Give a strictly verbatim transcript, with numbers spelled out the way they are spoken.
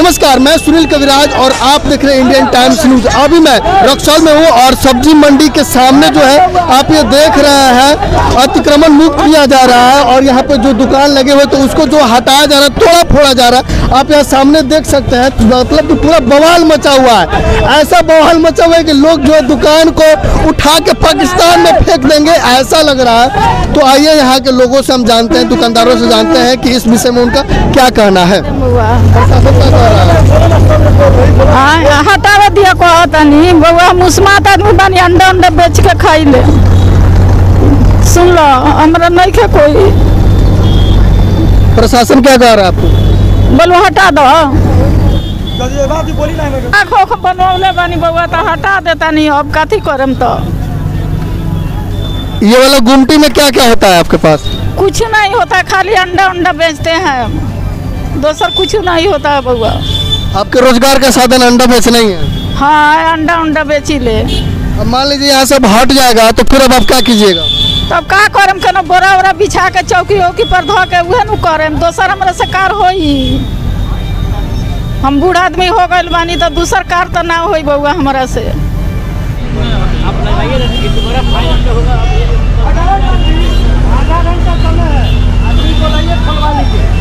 नमस्कार, मैं सुनील कविराज और आप देख रहे हैं इंडियन टाइम्स न्यूज। अभी मैं रक्सौल में हूँ और सब्जी मंडी के सामने जो है आप ये देख रहे हैं अतिक्रमण मुक्त किया जा रहा है और यहाँ पे जो दुकान लगे हुए तो उसको जो हटाया जा रहा है, तोड़ा फोड़ा जा रहा है। आप यहाँ सामने देख सकते हैं, मतलब कि पूरा बवाल मचा हुआ है। ऐसा बवाल मचा हुआ है कि लोग जो है दुकान को उठा के पाकिस्तान में फेंक देंगे, ऐसा लग रहा है। तो आइए यहाँ के लोगों से हम जानते हैं, दुकानदारों से जानते हैं कि इस विषय में उनका क्या कहना है। हटावे दिया कहतनी बउआ, मुस्मात आदमी बानी, अंडा अंडा बेच के खाई ले। सुन लो, हमरा नहीं के कोई। प्रशासन क्या कह रहा है आपको? बोलो हटा दो। आँखों बनवले बानी बउआ, तो हटा देता नहीं। अब कथी करम? तो ये वाला गुमटी में क्या क्या होता है आपके पास? कुछ नहीं होता, खाली अंडा अंडा बेचते हैं, दूसर कुछ नहीं होता है बउआ। आपके रोजगार का साधन अंडा बेचना ही है? हाँ, अंडा अंडा बेची ले। अब मान लीजिए यहाँ सब हट जाएगा तो फिर अब आप क्या कीजिएगा? तब का करम? कनो बोरा वोरा बिछा के चौकी वौकी पर धो के उहे नु करम। दोसर हमरा से कार होई? हम बूढ़ आदमी हो गइल बानी तो दूसर कार तो ना होई बउआ हमरा से। आप लगाइए ना कि तुम्हारा फाइन होगा। आधा घंटा समय है, आदमी को लाइए, खोलवा लीजिए।